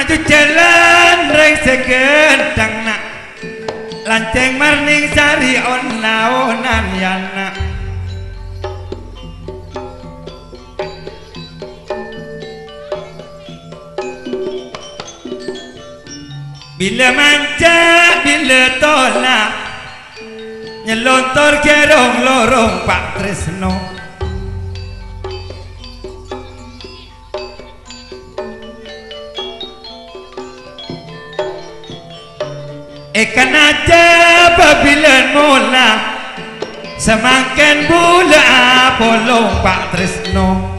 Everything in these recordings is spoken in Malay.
maju jalan reng segendang nak lanceng marning sari onaonan yana bila manja bila tolak nyelontor gerong lorong Pak Tresno ikan aja babilan mula semakin bula bolong Pak Tresno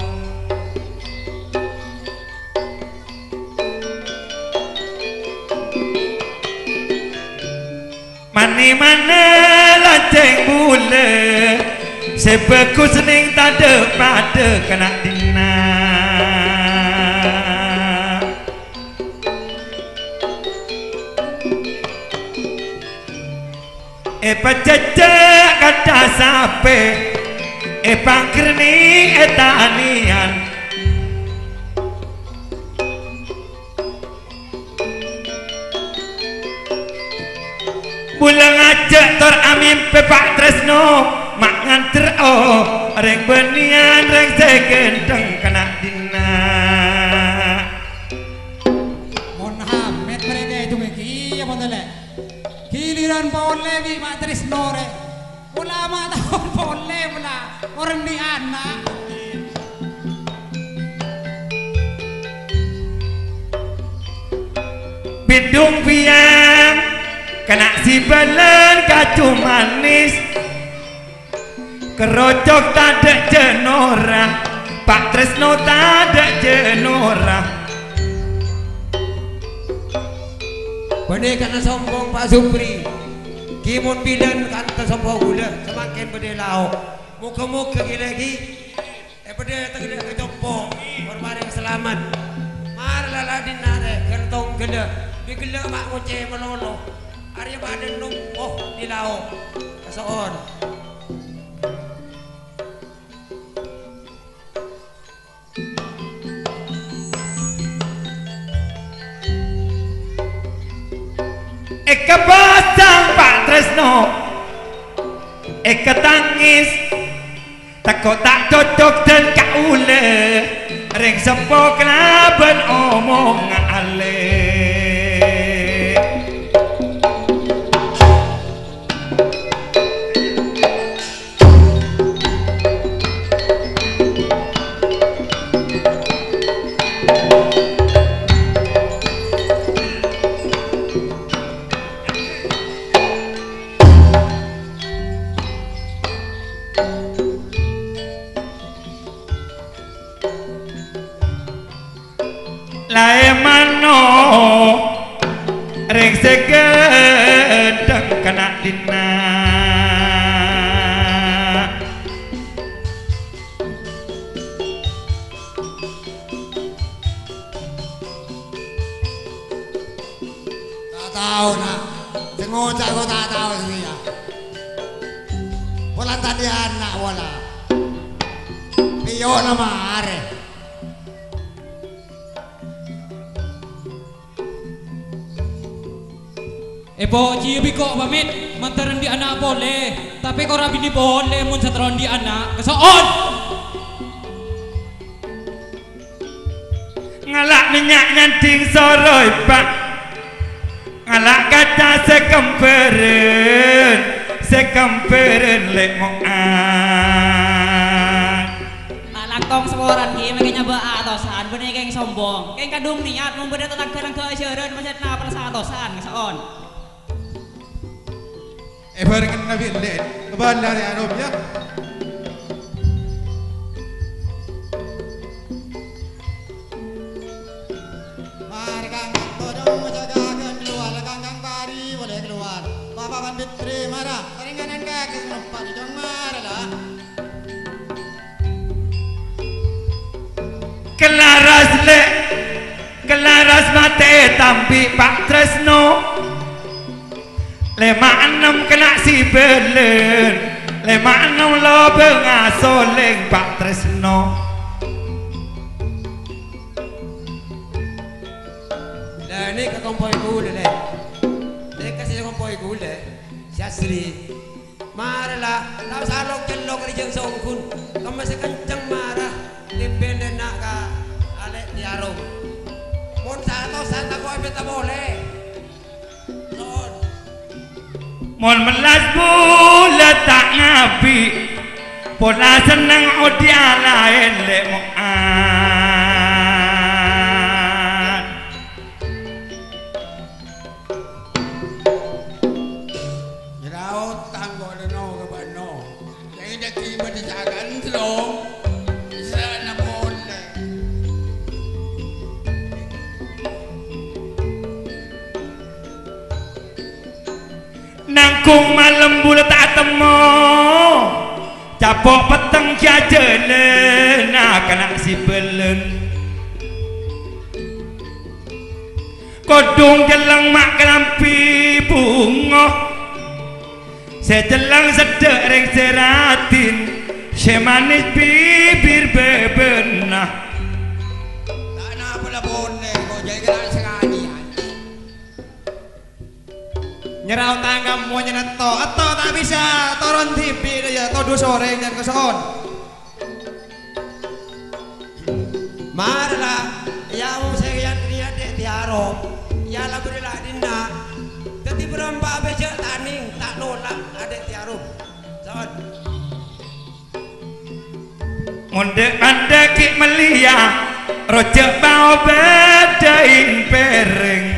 mani mana lanceng bula sebeku sening tade pada kena dina pececek kata sape pangkerni etanian bulang ajak tor amin Pak Tresno mak nganter reng benian reng segendeng kena dina Mon Hamet mereka itu meki ya mondele giliran boleh di Pak Tresno re ulama tahun boleh pula orang di anak bidung piang kena si balen kacu manis kerocok tade jenora Pak Tresno tade jenora Bade karena sombong Pak Supri kimun bidan kata sombong gula semakin bade lau muka-muka lagi bade tengah kejopong berbaring selamat marlah dinare gentong gede digele mak ngoceh melolo Arya badan lumpuh di laut kasoon eka pasang Pak Tresno eka tangis takut tak cocok dan kaule reng sepo kelaban omong ale lae mano reng segedeng kena dina tak tahu nak ngocak kau tak tahu sih ya bolan tadi anak bola piyo nama are Ebo jibi kok pamit mantaran di anak boleh tapi kok rabi di boleh mun satron di anak kesoon ngalak minyak nyanting soroi Pak ngalak kaca sekemperen lek moan malak tong semoran ki makanya beatosan bener keng sombong keng kadung niat membeda tentang kerang keasyaran macam na persatosan kesoon bareng Nabi Len kebal dari Arabnya mari kang todong menjagakan keluar kang bari boleh keluar Bapak Pan Fitri marah ringanan kaki sempat dong marah lah kelaras mate tampi Pak Tresno 56 kena si belen 56 lo bengasoleng Pak Tresno Bani ke kompoi gule le. Dia kasih kompoi gule. Syasri. Marah lau salok celok di jeng songkun. Kamu masih kenceng marah. Limpin dan nak ka alek diarum. Mon satu santa kau minta boleh. Son. Mon melas bulat tak ngabi. Pola senang odia lain le moan. Jeraut tanggo leno ke bano. Yang ida kima disakan selong. Sana boleh. Nangkung malam bulat tak temu. Capok peteng jajelen kena si belen. Kodung jelang mak kelampi bunga. Sejelang sedek reng seratin. Semanis bibir bebenah. Tak nak pula boleh. Kau jadi gerak sekali. Nyerau tanggam mau nyeneto atau tak bisa turun TV ya atau 2 sore dan keson. Marah ya mau saya dia dek diarom. Ya lah berilah dinda. Jadi berempat becek taning tak nolak adek diarom. Son. Mondek anda ki melia. Rojak bau bedain pereng.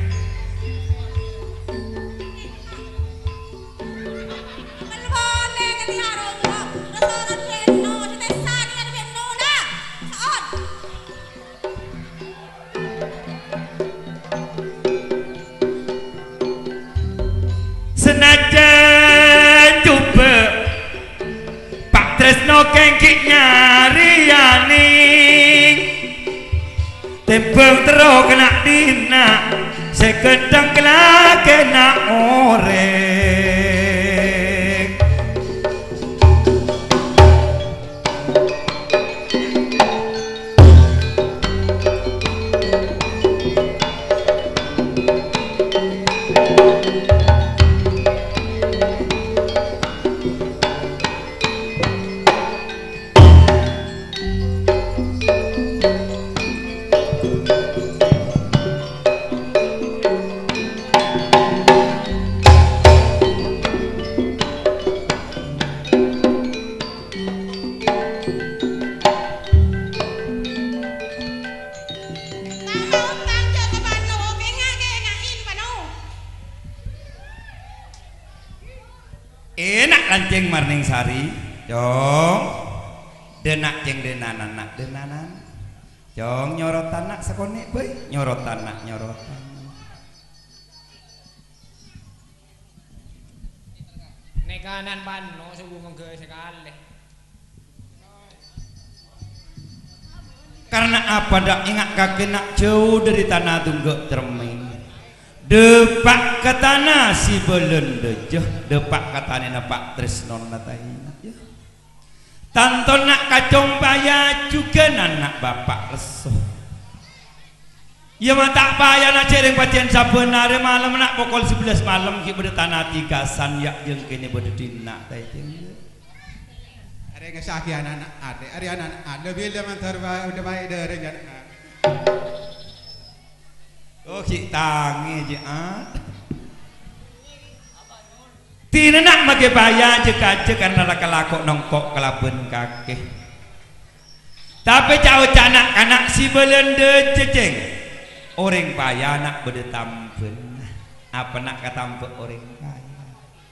Senajan coba Pak Tresno kengkik nyariani Tembang terus kena dina Sekedang kena orek. Enak lanceng marning sari, jong, denak jeng denanan nak denanan, jong nyorotan nak sekonek boy, nyorotan nak nyorotan. Nekanan pano subuh mengge sekali. Karena apa dak ingat kaki nak jauh dari tanah tunggak cermin. Depak ke tanah si belum dejah, depak ke tanah Pak Tresno natain. Tanto nak kacong payah juga anak bapak lesuh. Ya mata payah nak cereng pacien sabenare malam nak pukul 11 malam ki berde tanah tigasan yak jeung kene berde dinak tai jeung. Are ngesaki anak ade, are anak ade bila mantar udah baik dari anak. Oh ki tangi je Tina nak make bayar je kaje karena raka lakok nongkok kelaben kakek. Tapi jauh canak anak si belende ceceng. Orang payah nak berde tampen. Apa nak katampe orang payah.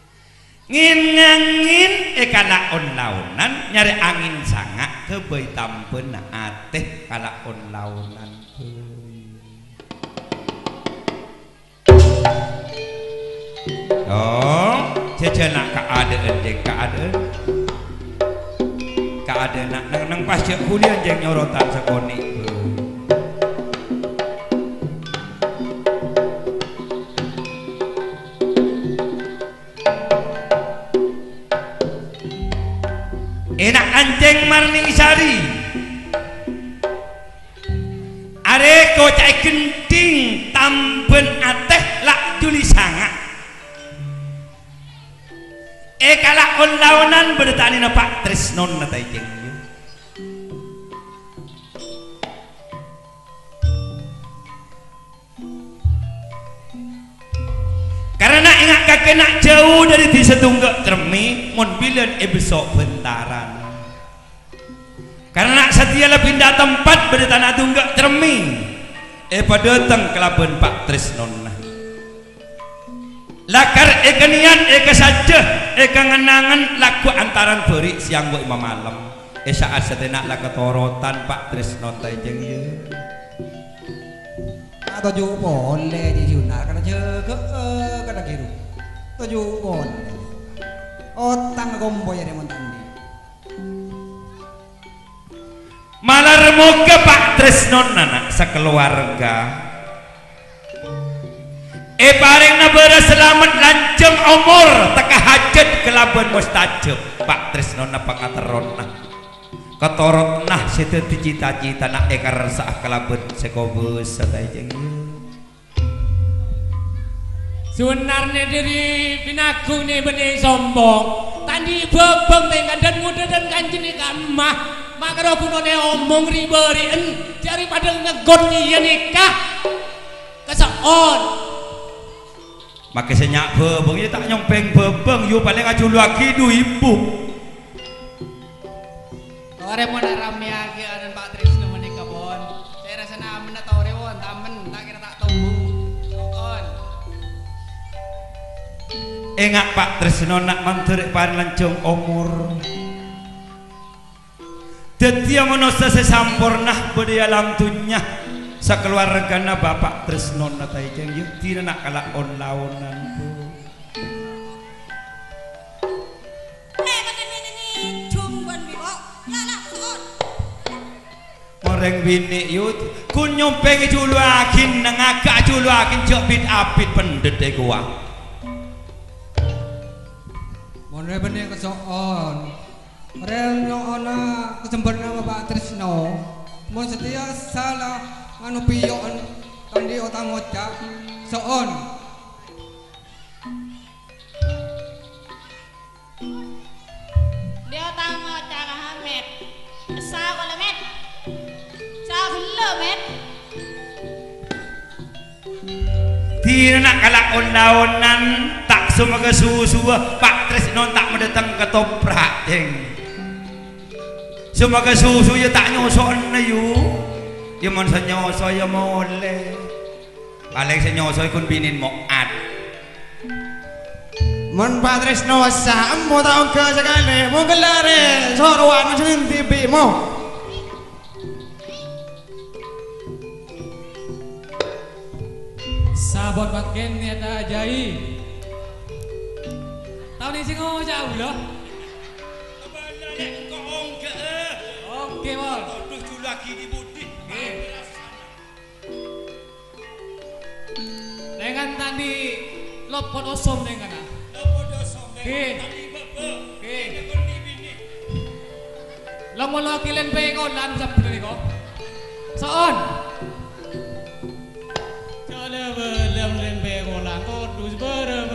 Ngin kala on-launan nyari angin sangak ke bayi tampen nak ateh kala on-launan. Oh, cecena keadaan jeng keadaan nang pas cek kuliah jeng nyorotan sekoni. Enak anjing marning sari. Are kocai genting tamp ben ateh lak Juli sangat kalak on-lawanan berdetani na Pak Tresnon na tayo jeng karena ingat kakek nak jauh dari desa tunggak Cermi mon bilen besok bentaran karena setiap pindah tempat berdetana tunggak Cermi pada datang ke labuan Pak Tresnon lakar niat saja ngenangan laku antaran beri siang buat imam malam saat setenak lah ketorotan Pak Tresnon tajeng ya atau juga boleh di Juna karena jaga karena kiru atau juga boleh otang gombo ya demon tandi malah remoga Pak Tresnon anak sekeluarga paling nabara selamat lanceng umur teka hajat kelabuan mustajab Pak Tresnon apa kateron nah ketorot nah situ cita-cita nak resah kelabuan sekobus satajeng sebenarnya dari binaku nih benih sombong tadi bebeng dengan dan muda dan kanjeng kamah maka aku none omong riberian daripada ngegon iya nikah keseon maka senyak bebeng ini tak nyompeng bebeng yu paling aju lagi du ibu ore mau rame lagi dan Pak Tresno menikah bon saya rasa namen atau rewon tamen tak kira tak tunggu on enggak Pak Tresno nak manterik pan lancung umur detia manusia sesampurnah budaya lamtunya sekeluargana Bapak Tresnon na tayo jeng yuk tidak nak kalah on-lawanan po orang bini yuk kunyong pengen juluakin nangaka juluakin jok bit-apit pendet gua mana bener kesoon rel yang ana kesempurnaan Pak Tresno mau setia salah anu piyon tandi otang ngocak soon dia otang ngocak Ahmed sah kalau met sah dulu met tidak nak kalah on-lawanan tak semua kesusu Pak Tresno tak mendatang ketoprak jeng semua kesusu ya tak nyoson na yuk ya mon senyoso ya boleh paling senyoso ikut binin moat mon Pak Tresno sah mau tahu ke sekali mau gelare sorwan macam TV mau sahabat pakai niat ajai tahun ini sih ngomong jauh loh oke bol lagi di budi dengan tadi lopot osom dengan lo mau lo kilen pengon lan sabtu ni ko soon cale belum len pengon lan ko dus berem